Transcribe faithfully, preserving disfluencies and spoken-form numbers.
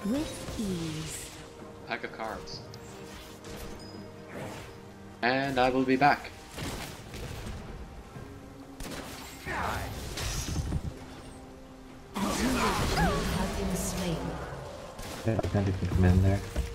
With ease. Pack of cards. And I will be back. As you wish, you have been slain. Yeah, I can't even come in there.